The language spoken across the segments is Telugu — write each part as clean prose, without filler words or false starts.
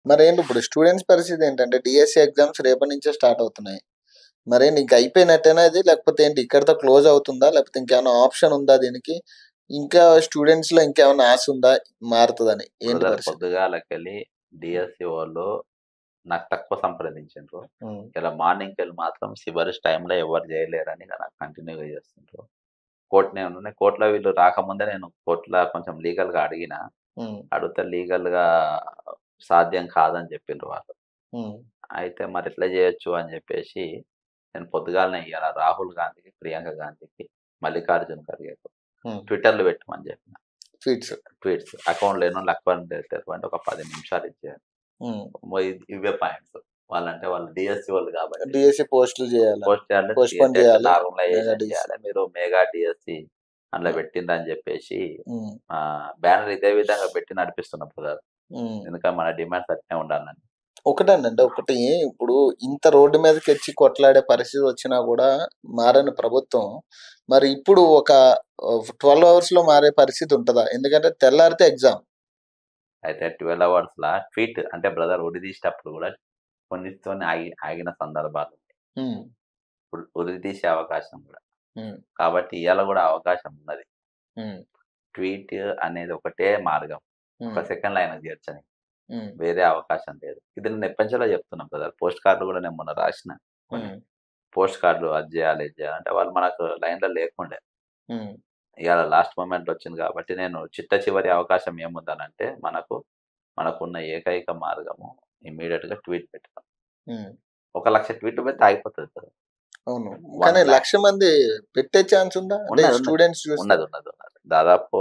మరేంటి ఇప్పుడు స్టూడెంట్స్ పరిస్థితి ఏంటంటే డిఎస్సి ఎగ్జామ్స్ రేపటి నుంచే స్టార్ట్ అవుతున్నాయి. మరేంటి ఇంక అయిపోయినట్టేనా ఇది? లేకపోతే ఏంటి ఇక్కడితో క్లోజ్ అవుతుందా? లేకపోతే ఇంకేమైనా ఆప్షన్ ఉందా దీనికి? ఇంకా స్టూడెంట్స్‌లో ఇంకేమైనా ఆశ ఉందా మారుతదని? ఏంటి బ్రదర్ పరిస్థితి? పొద్దుగాలకెళ్ళి డిఎస్సి వాళ్ళు నాకు తక్కువ సంప్రదించిండ్రు. హ్మ్. ఇలా మార్నింగ్‌కెళ్ళి మాత్రం సివరిష్ టైమ్‌లో ఎవరు చేయలేరని ఇక నాకు కంటిన్యూగా చేస్తుండ్రు. కోర్ట్‌లో వీళ్ళు రాకముందే నేను కోర్ట్‌లో కొంచెం లీగల్‌గా అడిగినా. హ్మ్. అడిగితే లీగల్‌గా సాధ్యం కాదని చెప్పిండ్రు వాళ్ళు. హ్మ్. అయితే మరి ఎట్లా చేయొచ్చు అని చెప్పేసి నేను పొద్దుగాలనే ఇయ్యాల రాహుల్ గాంధీకి, ప్రియాంక గాంధీకి, మల్లికార్జున్ ఖర్గేకు హ్మ్. ట్విట్టర్‌లో పెట్టమని చెప్పిన. ఫీడ్స్. ట్వీట్స్ అకౌంట్ లేనోళ్ళు అకౌంట్ తెరవండి ఒక 10 నిమిషాలు ఇచ్చేయండి. హ్మ్. ఇవే పాయింట్స్. వాళ్ళంటే వాళ్ళు డిఎస్సి వాళ్ళు కాబట్టి డిఎస్సి పోస్టులు చేయాలని. పోస్ట్ చేయాలి, పోస్ట్‌పోన్ డేట్ చేయాలి. Mega normalisation DSC. చేయాలి. మీరు మెగా డిఎస్సి అందులో హ్మ్. పెట్టిండ్రని చెప్పేసి హ్మ్. బ్యానర్ ఇదే విధంగా పెట్టి నడిపిస్తున్నాం బ్రదర్. హ్మ్. ఎందుకంటే మన డిమాండ్స్ అట్నే ఉండాలని. ఒకటేనండి. ఒకటి ఇప్పుడు ఇంత రోడ్డు మీదకెచ్చి కొట్లాడే పరిస్థితి వచ్చినా గూడా మారని ప్రభుత్వం, మరి ఇప్పుడు ఒక 12 అవర్స్‌లో మారే పరిస్థితి ఉంటదా? ఎందుకంటే తెల్లారితే ఎగ్జామ్. అయితే 12 అవర్స్‌లా ట్వీట్ అంటే బ్రదర్ ఉరి తీసేటప్పుడు కూడా కొన్నిటితోని ఆగిన సందర్భాలు. హ్మ్. ఇప్పుడు ఉరి తీసే అవకాశం కూడా. హ్మ్. కాబట్టి ఇయాల కూడా అవకాశం ఉన్నది. హ్మ్. ట్వీట్ అనేది ఒకటే మార్గం. ఒక హ్మ్. సెకండ్‌లో ఆయనకు చేర్చనీకి. హ్మ్. వేరే అవకాశం లేదు. ఇది నేను ఎప్పటినుంచో చెప్తున్నా బ్రదర్. పోస్ట్ కార్డ్‌లు కూడా నేను మొన్న రాసిన కొన్ని. హ్మ్. పోస్ట్ కార్డ్‌లు అది చేయాలి, ఇది చేయాలి అంటే వాళ్ళు మనకు లైన్‌లో లేకుండే. హ్మ్. ఇయాల లాస్ట్ మొమెంట్‌లో వచ్చింది కాబట్టి నేను చిట్ట చివరి అవకాశం ఏముందనంటే మనకున్న ఏకైక మార్గము ఇమ్మీడియేట్‌గా ట్వీట్ పెట్టడం. హ్మ్. 1,00,000 ట్వీట్‌లు పెడితే ఆగిపోతది బ్రదర్. అవును. కానీ 1,00,000 1,00,000 మంది పెట్టే ఛాన్స్ ఉందా? అంటే ఉన్నది. ఉన్నది. స్టూడెంట్స్ చూస్తే? ఉన్నది. ఉన్నది. ఉన్నది. దాదాపు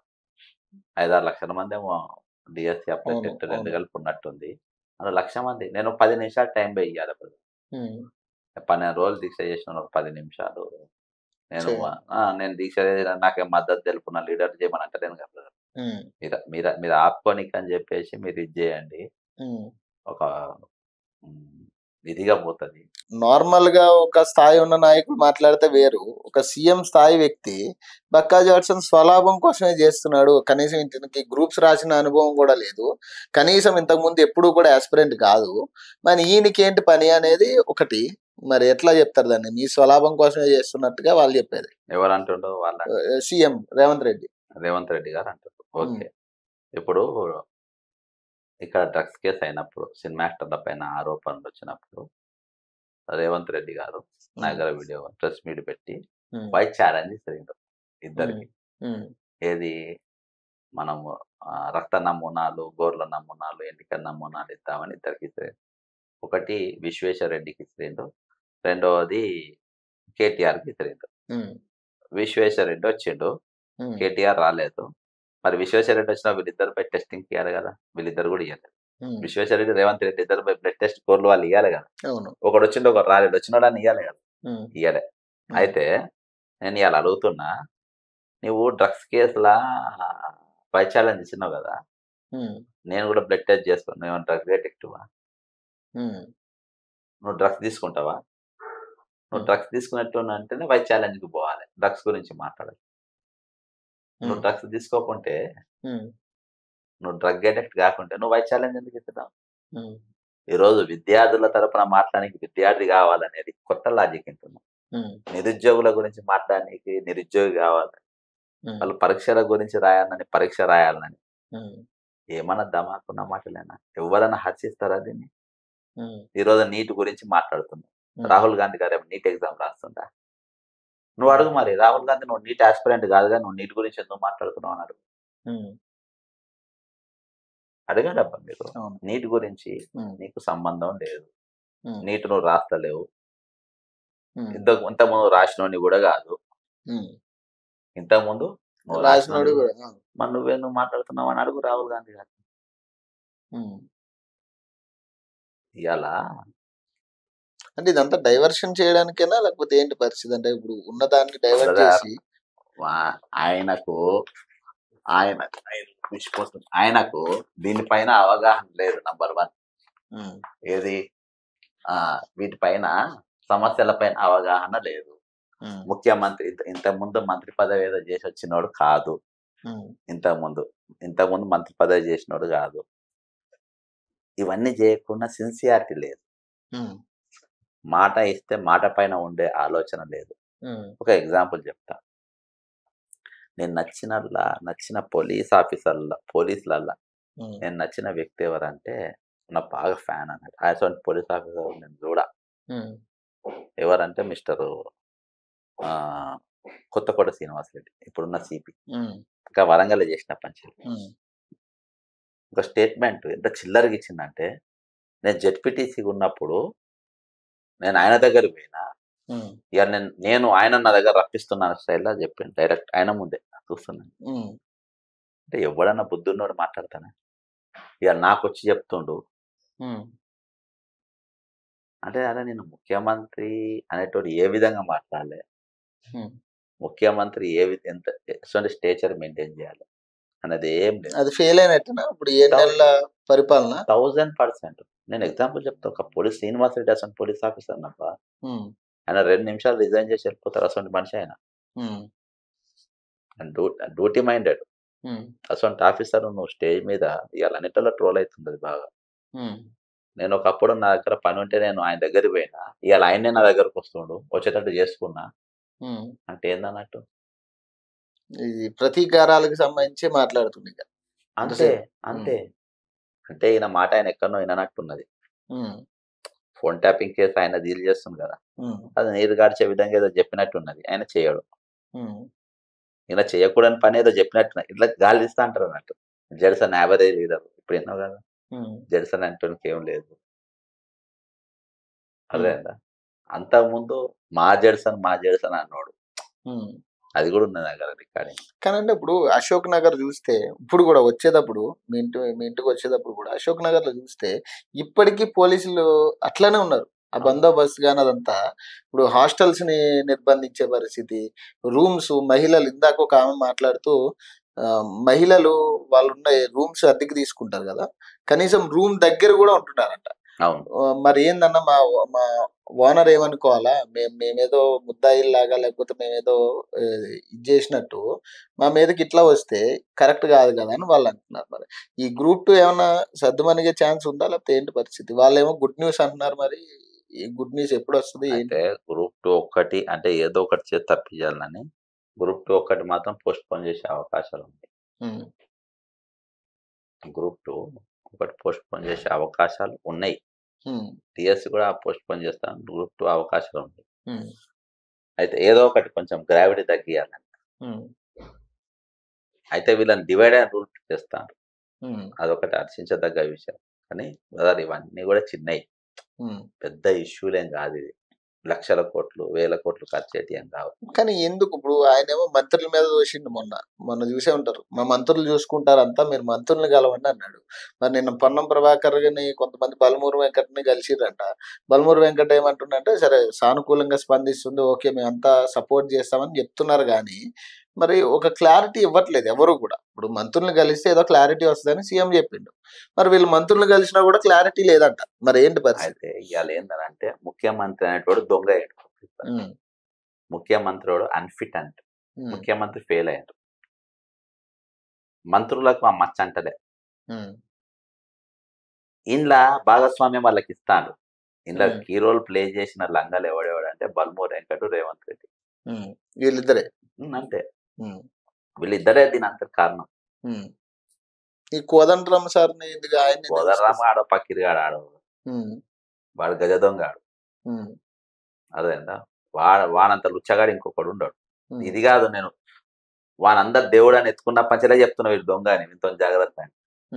5, 6 లక్షల మందేమో డీఎస్సీ అప్లై అవును. చేస్తే 2 అవును. కలిపి ఉన్నట్టుంది. అందులో 1,00,000 మంది. నేను 10 నిమిషాలు టైం బే ఇయ్యాలి బ్రదర్. హ్మ్. 12 రోజులు దీక్ష చేసినాను ఒక 10 నిమిషాలు. నేను చేయాలి. నేను దీక్ష నాకేం మద్దతు తెలుపున లీడర్ చేయమని అంటలేను కదా బ్రదర్. హ్మ్. మీరు ఆపుకోనికని చెప్పేసి మీరు ఇది చేయండి. హ్మ్. ఒక హ్మ్. విధిగా పోతది. నార్మల్‌గా ఒక స్థాయి ఉన్న నాయకుడు మాట్లాడితే వేరు. ఒక సీఎం స్థాయి వ్యక్తి 'బక్కా జాన్సన్' స్వలాభం కోసమే జేస్తున్నాడు. కనీసం ఇతనికి గ్రూప్స్ రాసిన అనుభవం గూడా లేదు. కనీసం ఇంతకుముందు ఎప్పుడూ కూడా యాస్పిరెంట్ గాదు. మరి ఈయనకేంటి పని అనేది ఒకటి. మరి ఎట్లా జెప్తారు దాన్ని? మీ స్వలాభం కోసమే జేస్తున్నట్టుగా వాళ్ళు జెప్పేది. ఎవరంటుండు వాళ్ళంటే సీఎం రేవంత్ రెడ్డి. రేవంత్ రెడ్డి గారు అంటారు. హ్మ్. ఓకే. ఇప్పుడు ఇక్కడ డ్రగ్స్ కేస్ అయినప్పుడు సినిమా యాక్టర్ల పైన ఆరోపణలొచ్చినప్పుడు రేవంత్ రెడ్డి గారు నా హ్మ్. దగ్గర వీడియో ప్రెస్ మీట్ పెట్టి హ్మ్. వైస్ ఛాలెంజ్ ఇచ్చిండు హ్మ్. ఇద్దరికి. హ్మ్. ఏది మనము రక్త నమూనాలు, గోర్ల నమూనాలు, ఎన్నికల నమూనాలు ఇద్దామని ఇద్దరికి ఇచ్చిండు. ఒకటి విశ్వేశ్వర్ రెడ్డికి ఇచ్చిండు. రెండవది కేటీఆర్‌కి ఇచ్చిండు. హ్మ్. విశ్వేశ్వర్ రెడ్డి వచ్చిండు. హ్మ్. కేటీఆర్ రాలేదు. మరి విశ్వేశ్వర్ రెడ్డి వచ్చినా వీళ్ళిద్దరిపై టెస్టింగ్‌కి ఇయ్యాలి గదా! వీళ్ళిద్దరు గూడా ఇయ్యలేదు. హ్మ్. విశ్వేశ్వర్ రెడ్డి, రేవంత్ రెడ్డి ఇద్దరిపై బ్లడ్ టెస్ట్ కోర్లు వాళ్ళు ఇయ్యాలి గదా! అవును. ఒకడొచ్చిండు, ఒకడు రాలేడు. వచ్చినోడని ఇయ్యాలి గదా! హ్మ్. ఇయ్యలే. హ్మ్. అయితే నేను ఇయాల అడుగుతున్నా, నువ్వు డ్రగ్స్ కేస్‌లా వైస్ ఛాలెంజ్ ఇచ్చినావు గదా! హ్మ్. నేను గూడా బ్లడ్ టెస్ట్ చేసుకోను. నువ్వేమైనా డ్రగ్ డిటెక్టివా? హ్మ్. నువ్వు డ్రగ్స్ తీసుకుంటావా? నువ్వు హ్మ్. డ్రగ్స్ తీసుకున్నట్టుంటేనే వైస్ ఛాలెంజ్‌కి పోవాలి. డ్రగ్స్ గురించి మాట్లాడాలి. నువ్వు హ్మ్. డ్రగ్స్ తీసుకోకుంటే, హ్మ్. నువ్వు డ్రగ్ అడిక్ట్ గాకుంటే నువ్వు వైస్ ఛాలెంజ్ ఎందుకు ఇస్తున్నావు? హ్మ్. ఈరోజు విద్యార్థుల తరపున మాట్లాడడానికి విద్యార్థి కావాలనేది కొత్త లాజిక్ వింటున్నాం. హ్మ్. నిరుద్యోగుల గురించి మాట్లాడడానికి నిరుద్యోగి కావాలి. హ్మ్. వాళ్ళు పరీక్షల గురించి రాయాలని పరీక్ష రాయాలని. హ్మ్. ఏమన్నా దమాకున్న మాటలేనా? ఎవ్వరన్నా హర్షిస్తారా దీన్ని? హ్మ్. ఈరోజు నీట్ గురించి మాట్లాడుతున్నాం. హ్మ్. రాహుల్ గాంధీ గారేమో నీట్ ఎగ్జామ్ రాస్తుండా? నువ్వు హ్మ్. అడుగు మరి రాహుల్ గాంధీ నువ్వు నీట్ యాస్పిరెంట్ కాదుగా నువ్వు నీట్ గురించి ఎందుకు మాట్లాడుతున్నావు అని అడుగు. హ్మ్. అడగండబ్బా మీరు. అవును. నీట్ గురించి హ్మ్. నీకు సంబంధం లేదు. హ్మ్. నీట్ నువ్వు రాస్తలేవు. హ్మ్. ఇంతకుముందు రాసినోడిని గూడా గాదు. హ్మ్. ఇంతకుముందు నువ్వు రాసినోడు రాసినోడివి. గూడా. ఆ! మరి నువ్వెందుకు మాట్లాడుతున్నావు అని అడుగు రాహుల్ గాంధీ గారిని. హ్మ్. ఇయాల అంటే ఇదంతా డైవర్షన్ చేయడానికేనా? లేకపోతే ఏంటి పరిస్థితి? అంటే ఇప్పుడు ఉన్నదాన్ని డైవర్ట్ బ్రదర్ చేసి వా ఆయనకు ఆయన ఆయనకు దీనిపైన అవగాహన లేదు నంబర్ 1. హ్మ్. ఏది వీటిపైన సమస్యలపైన అవగాహన లేదు. హ్మ్. ముఖ్యమంత్రి ఇంతకుముందు మంత్రి పదవి ఏదో చేసి వచ్చినోడు కాదు. హ్మ్. ఇంతకుముందు ఇంతకుముందు మంత్రి పదవి చేసినోడు కాదు. ఇవన్నీ చేయకుండా సిన్సియారిటీ లేదు. ఉమ్, మాట ఇస్తే మాట పైన ఉండే ఆలోచన లేదు. ఉమ్, ఒక ఎగ్జాంపుల్ చెప్తా. నేను నచ్చిన పోలీసులల్లా ఉమ్, నేను నచ్చిన వ్యక్తి ఎవరంటే నాకు బాగా ఫ్యాన్ అన్నట్టు. అటువంటి పోలీస్ ఆఫీసర్ నేను చూడా. ఉమ్, ఎవరంటే మిస్టర్ కొత్తకోట శ్రీనివాసరెడ్డి, ఇప్పుడున్న సిపి. ఉమ్, ఇంకా వరంగల్ చేసిన పంచాయతీ. ఉమ్, ఒక స్టేట్మెంట్ ఎంత చిల్లరగా ఇచ్చిందంటే, నేను జెడ్పీటీసీ ఉన్నప్పుడు నేను ఆయన దగ్గరికి పోయినా, ఉమ్, ఇక నేను ఆయన నా దగ్గర రప్పిస్తున్నాను స్టైల్లో చెప్పిండు డైరెక్ట్ ఆయన ముందే చూస్తున్నాను. ఉమ్, అంటే ఎవడన్నా బుద్ధున్నోడు మాట్లాడతానే, ఇక నాకు వచ్చి చెప్తుండు. ఉమ్, అంటే అలా నేను ముఖ్యమంత్రి అనేటోడు ఏ విధంగా మాట్లాడలే, ఉమ్. ముఖ్యమంత్రి ఎంత ఎటువంటి స్టేచర్ మెయింటైన్ చేయాలి అన్నది ఏం లేదు. అది ఫెయిల్ అయినట్టునా ఇప్పుడు 7 నెలల పరిపాలన? 1000%. నేను ఎగ్జాంపుల్ చెప్తా. ఒక పోలీస్ శ్రీనివాసరెడ్డి అసలు పోలీస్ ఆఫీసర్ నప్ప, ఉమ్, ఆయన 2 నిమిషాలు రిజైన్ చేసి వెళ్ళిపోతారు. అసలు మనిషి ఆయన ఉమ్, డ్యూటీ మైండెడ్. ఉమ్, అసలు ఆఫీసర్ నువ్వు స్టేజ్ మీద ఇవాళ అన్నిటిలో ట్రోల్ అవుతుంది బాగా. ఉమ్, నేను ఒకప్పుడు నా దగ్గర పని ఉంటే నేను ఆయన దగ్గరికి పోయినా, ఇవాళ ఆయనే నా దగ్గరకు వస్తుండు, వచ్చేటట్టు చేసుకున్నా ఉమ్. అంటే ఏందన్నట్టు. ఇది ప్రతీకారాలకు సంబంధించి మాట్లాడుతుంది ఇక అంతే ఎంతసేపు. అంతే. అంటే ఈయన మాట ఆయన ఎక్కడనో విననట్టున్నది. ఉమ్, ఫోన్ ట్యాపింగ్ కేసు ఆయన డీల్ చేస్తుంది కదా, ఉమ్, అది నీరు గాడ్చే విధంగా ఏదో చెప్పినట్టున్నది, ఆయన చేయడు. ఉమ్, ఇలా చేయకూడని పని ఏదో చెప్పినట్టు ఇట్లా గాలి ఇస్తా అంటారు అన్నట్టు. జెడ్సన్ యావరేజ్ లీడర్ ఇప్పుడు ఎన్నో కదా, ఉమ్, జెడ్సన్ అంటానికి ఏం లేదు. ఉమ్, అర్థమైందా? అంతకుముందు మా జెడ్సన్ అన్నాడు, ఉమ్. అది కూడా ఉన్నది దగ్గర రికార్డింగ్. కానీ అంటే ఇప్పుడు అశోక్ నగర్ చూస్తే, ఇప్పుడు కూడా వచ్చేటప్పుడు మీ ఇంటికి వచ్చేటప్పుడు కూడా అశోక్ నగర్ లో చూస్తే ఇప్పటికీ పోలీసులు అట్లనే ఉన్నారు. ఆ బందోబస్తు కానీ అదంతా. ఇప్పుడు హాస్టల్స్ ని నిర్బంధించే పరిస్థితి, రూమ్స్, మహిళలు, ఇందాక ఒక ఆమె మాట్లాడుతూ ఆ, మహిళలు వాళ్ళు ఉన్న రూమ్స్ అద్దెకి తీసుకుంటారు కదా, కనీసం రూమ్ దగ్గర కూడా ఉంటున్నారంట. అవును. మరి ఏందన్నా మా మా ఓనర్ ఏమనుకోవాలా, మేమేదో ముద్దాయిల్లాగా లేకపోతే మేమేదో ఇది చేసినట్టు మా మీదకి ఇట్లా వస్తే కరెక్ట్ కాదు కదా అని వాళ్ళు అంటున్నారు. మరి ఈ గ్రూప్ 2 ఏమన్నా సర్దుమనిగే ఛాన్స్ ఉందా, లేకపోతే ఏంటి పరిస్థితి? వాళ్ళేమో గుడ్ న్యూస్ అంటున్నారు. మరి ఈ గుడ్ న్యూస్ ఎప్పుడు వస్తుంది ఏంటి? అయితే గ్రూప్ 2 ఒక్కటి అంటే ఏదో ఒకటి చేసి తప్పియాలని, గ్రూప్ 2 ఒక్కటి మాత్రం పోస్ట్ పోన్ చేసే అవకాశాలు ఉంది. ఉమ్, గ్రూప్ 2 ఒకటి పోస్ట్ పోన్ చేసే అవకాశాలు ఉన్నాయి. ఉమ్, టీఎస్ కూడా పోస్ట్ పోన్ చేస్తాను, గ్రూప్ 2 అవకాశాలు ఉంది. ఉమ్, అయితే ఏదో ఒకటి కొంచెం గ్రావిటీ తగ్గియాలని, ఉమ్, అయితే వీళ్ళని డివైడ్ అండ్ రూల్ చేస్తాను. ఉమ్, అదొకటి హర్షించదగ్గ విషయం. కానీ బ్రదర్ ఇవన్నీ కూడా చిన్నవి, ఉమ్. పెద్ద ఇష్యూలేం కాదు. ఇది లక్షల కోట్లు, వేల కోట్లు ఖర్చు ఏం కావు. కానీ ఎందుకు ఇప్పుడు ఆయనేమో మంత్రుల మీద దోషిండు. మొన్న చూసే ఉంటారు, మా మంత్రులు చూసుకుంటారంతా, మీరు మంత్రుల్ని కలవండి అన్నాడు. మరి నిన్న పొన్నం ప్రభాకర్ ని కొంతమంది బలమూరు వెంకటని కలిసిరంట. బలమూరు వెంకట ఏమంటుండంటే, సరే సానుకూలంగా స్పందిస్తుంది, ఓకే మేమంతా సపోర్ట్ చేస్తామని చెప్తున్నారు. కానీ మరి ఒక క్లారిటీ ఇవ్వట్లేదు ఎవరు కూడా. ఇప్పుడు మంత్రుల్ని కలిస్తే ఏదో క్లారిటీ వస్తుందని సీఎం చెప్పిండు. మరి వీళ్ళు మంత్రుల్ని కలిసినా కూడా క్లారిటీ లేదంట. మరి ఏంటి పరిస్థితి? అయితే ఇవాళ ఏంటంటే ముఖ్యమంత్రి అనేటోడు దొంగ అయ్యాడు. ఉమ్, ముఖ్యమంత్రి అన్ఫిట్ అంట. ఉమ్, ముఖ్యమంత్రి ఫెయిల్ అయ్యాడు. మంత్రులకు ఆ మచ్చ అంటలే. ఉమ్, ఇంట్లో భాగస్వామ్యం వాళ్ళకి ఇస్తాడు. ఇంట్లో ఉమ్, కీ రోల్ ప్లే చేసిన లంగాలు ఎవడెవడంటే బల్మూరు వెంకట, రేవంత్ రెడ్డి. ఉమ్. వీళ్ళిద్దరే. అంతే. ఉమ్, వీళ్ళిద్దరే దీని అంత కారణం. ఉమ్. ఈ కోదండరామ్ సార్ని ఎందుకు ఆయన కోదర్రామ ఆడో పక్కిరిగాడు ఆడో, వాడు గజ దొంగ ఆడు. అదేందా వానంత లుచ్చగాడు ఇంకొకడు ఉండడు. ఇది కాదు, నేను వానందరు దేవుడు అని ఎత్తుకున్న పంచలే చెప్తున్నా వీళ్ళు దొంగ అని, ఇంత జాగ్రత్త అని.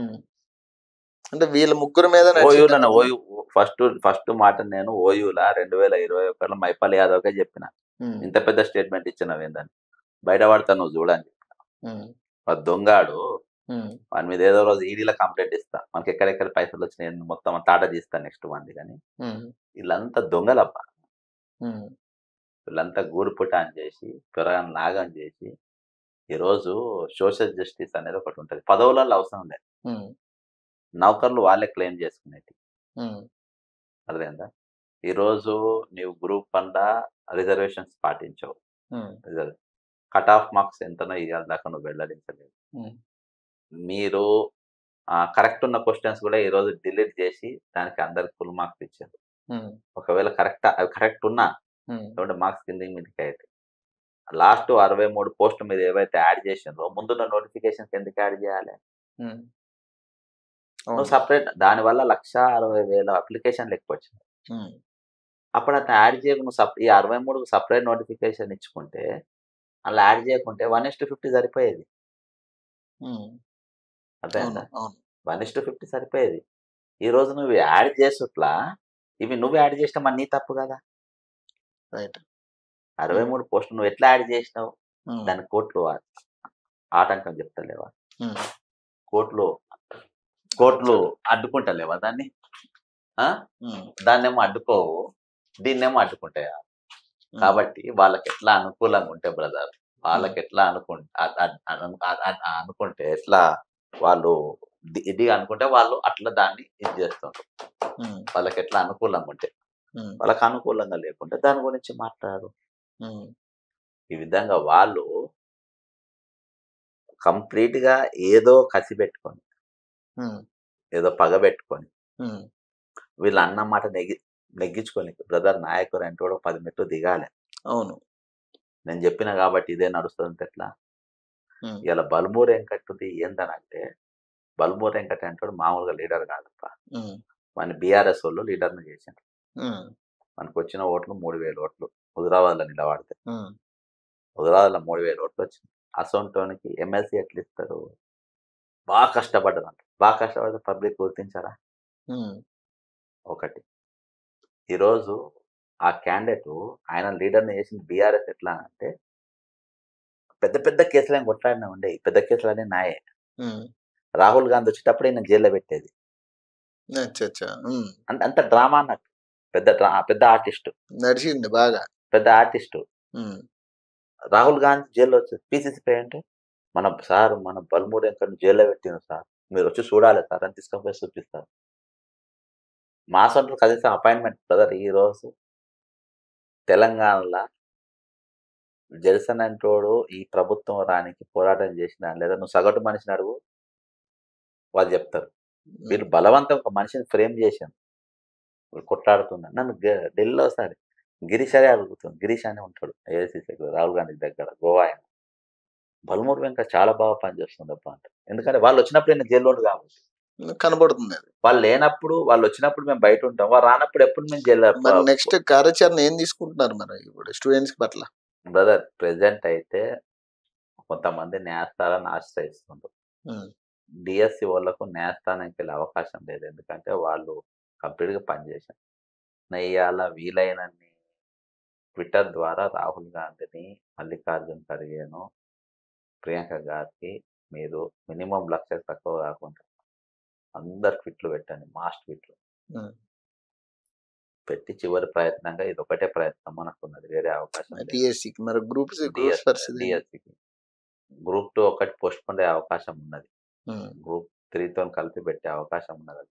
అంటే వీళ్ళ ముగ్గురు మీద ఓయూ ఫస్ట్ మాట నేను ఓయూలా 2021లో మైపాల్ యాదవ్కే చెప్పిన, ఇంత పెద్ద స్టేట్మెంట్ ఇచ్చినవి ఏందని బయట పడతా నువ్వు చూడని చెప్పిన. వాడు దొంగాడు, వాని మీద ఏదో రోజు ఈడీలో కంప్లైంట్ ఇస్తా, మనకి ఎక్కడెక్కడ పైసలు వచ్చినాయి మొత్తం తాట తీస్తాను నెక్స్ట్ మంది. కానీ వీళ్ళంతా దొంగలబ్బా. వీళ్ళంతా గూడు పుటాన్ చేసి పిరగని నాగం చేసి, ఈరోజు సోషల్ జస్టిస్ అనేది ఒకటి ఉంటుంది. పదవులలో అవసరం లేదు, నౌకర్లు వాళ్ళే క్లెయిమ్ చేసుకునేది. అర్థమైందా? ఈరోజు నీవు గ్రూప్ 1 రిజర్వేషన్స్ పాటించవు, కట్ ఆఫ్ మార్క్స్ ఎంతనో ఇవాళ దాకా నువ్వు వెల్లడించలేదు. మీరు కరెక్ట్ ఉన్న క్వశ్చన్స్ కూడా ఈరోజు డిలీట్ చేసి దానికి అందరికి ఫుల్ మార్క్స్ ఇచ్చారు. ఉమ్, ఒకవేళ కరెక్ట్ ఉన్నా ఉమ్, కాబట్టి మార్క్స్ కిందకి మీదకి అయితే లాస్ట్ 63 పోస్టుల మీద ఏవైతే యాడ్ చేసిందో ముందున్న నోటిఫికేషన్స్ ఎందుకు యాడ్ చేయాలి? ఉమ్, నువ్వు అవును. సపరేట్ దానివల్ల 1,60,000 అప్లికేషన్లు ఎక్కువ వచ్చినాయి. ఉమ్, అప్పుడు అట్లా యాడ్ చేయకుండా ఈ 63కు సపరేట్ నోటిఫికేషన్ ఇచ్చుకుంటే అలా యాడ్ చేయకుంటే 1:50 సరిపోయేది. ఉమ్, అవును. అర్థమైందా? అవును. 1:50 సరిపోయేది. ఈరోజు నువ్వు యాడ్ చేసుట్లా ఇవి నువ్వు యాడ్ చేసినా మరి నీ తప్పు కదా. రైట్. 63 పోస్టులు నువ్వు ఎట్లా యాడ్ చేసినావు? ఉమ్, దాని కోర్టులు ఆటంకం చెప్తలేవా? ఉమ్, కోర్టులు కోర్టులు అడ్డుకుంటలేవా దాన్ని? ఆ? ఉమ్, దాన్నేమో అడ్డుకోవు, దీన్నేమో అడ్డుకుంటాయా? ఉమ్, కాబట్టి వాళ్ళకి ఎట్లా అనుకూలంగా ఉంటే బ్రదర్, ఉమ్, వాళ్ళకి ఎట్లా అనుకుంటే ఎట్లా వాళ్ళు ఇది అనుకుంటే వాళ్ళు అట్లా దాన్ని ఇది చేస్తుంటారు. ఉమ్, వాళ్ళకి ఎట్లా అనుకూలంగా ఉంటే, ఉమ్, వాళ్ళకి అనుకూలంగా లేకుంటే దాని గురించి మాట్లాడరు. ఉమ్, ఈ విధంగా వాళ్ళు కంప్లీట్ గా ఏదో కసి పెట్టుకొని, ఉమ్, ఏదో పగ పెట్టుకొని ఉమ్, వీళ్ళు అన్న మాట నెగ్గించుకొని బ్రదర్ నాయకుడు అంటే కూడా 10 మెట్లు దిగాలి. అవును. నేను చెప్పిన కాబట్టి ఇదే నడుస్తుంది. ఎట్లా ఉమ్, ఇలా బల్మూరు వెంకట్ది ఏందనంటే, బల్మూరు వెంకట్ అంటాడు మామూలుగా లీడర్ కాదప్ప. ఉమ్, మన బీఆర్ఎస్ వాళ్ళు లీడర్ని చేశారు. ఉమ్, మనకు వచ్చిన ఓట్లు 3,000 ఓట్లు హుజరాబాద్లో నిలబడితే. ఉమ్, హుజరాబాద్లో 3,000 ఓట్లు వచ్చింది. అసొంటోనికి ఎమ్మెల్సీ ఎట్లా ఇస్తారు? బాగా కష్టపడ్డారంట. బాగా కష్టపడితే పబ్లిక్ గుర్తించారా? ఉమ్, ఒకటి. ఈరోజు ఆ క్యాండిడేట్ ఆయన లీడర్ని చేసిన బీఆర్ఎస్ ఎట్లా అంటే పెద్ద పెద్ద కేసులు ఏం కొట్లాడినా ఉండేవి. పెద్ద కేసులన్నీ నాయే. ఉమ్, రాహుల్ గాంధీ వచ్చేటప్పుడు ఈయన జైల్లో పెట్టేది. అచ్చా అచ్చా. ఉమ్, అంత డ్రామా అన్నట్టు. పెద్ద ఆర్టిస్టు. నడిచింది బాగా. పెద్ద ఆర్టిస్టు. ఉమ్, రాహుల్ గాంధీ జైల్లో వచ్చేది. పీసీసీ ప్రెసిడెంట్ మన బల్మూరు వెంకట్ని జైల్లో పెట్టింది సార్, మీరు వచ్చి చూడాలి సార్ అని తీసుకొని చూపిస్తారు. మా సొంత కనీసం అపాయింట్మెంట్ బ్రదర్. ఈరోజు తెలంగాణలో జెల్సన్ అంటోడు ఈ ప్రభుత్వం రానికి పోరాటం చేసిన లేదా నువ్వు సగటు మనిషిని అడుగు, వాళ్ళు చెప్తారు. వీళ్ళు బలవంతం ఒక మనిషిని ఫ్రేమ్ చేశాను, వీళ్ళు కొట్లాడుతున్నారు. నన్ను ఢిల్లీలో ఒకసారి గిరీష్ అనే అడుగుతుంది. గిరీష్ అని ఉంటాడు ఏఐసీసీ రాహుల్ గాంధీ దగ్గర, గోవా ఆయన. బల్మూరు వెంకట చాలా బాగా పనిచేస్తుందప్ప అంట. ఎందుకంటే వాళ్ళు వచ్చినప్పుడు నేను జైల్లో కాబట్టి కనబడుతుంది అది. వాళ్ళు వచ్చినప్పుడు మేము బయట ఉంటాం, వాళ్ళు రానప్పుడు ఎప్పుడు మేము జైల్లో. మరి నెక్స్ట్ కార్యాచరణ ఏం తీసుకుంటున్నారు మరి ఇప్పుడు స్టూడెంట్స్ పట్ల? బ్రదర్ ప్రెసెంట్ అయితే కొంతమంది న్యాయస్థానాలను ఆశ్రయిస్తుంటారు. డిఎస్సి వాళ్ళకు న్యాయస్థానానికి వెళ్ళే అవకాశం లేదు. ఎందుకంటే వాళ్ళు కంప్లీట్గా పనిచేశారు. ఇవాళ వీలైనన్ని ట్విట్టర్ ద్వారా రాహుల్ గాంధీని, మల్లికార్జున్ ఖర్గేను, ప్రియాంక గారికి మీరు మినిమం 1,00,000 తక్కువ కాకుండా అందరు ట్విట్లు పెట్టండి, మాస్ ట్విట్లు పెట్టి చివరి ప్రయత్నంగా ఇది ఒకటే ప్రయత్నం మనకున్నది, వేరే అవకాశం లేదు. డిఎస్సికి మరి డిఎస్సికి గ్రూప్ 2 ఒకటి పోస్ట్ పోన్ అయ్యే అవకాశం ఉన్నది. గ్రూప్ 3తో కలిపి పెట్టే అవకాశం ఉన్నది.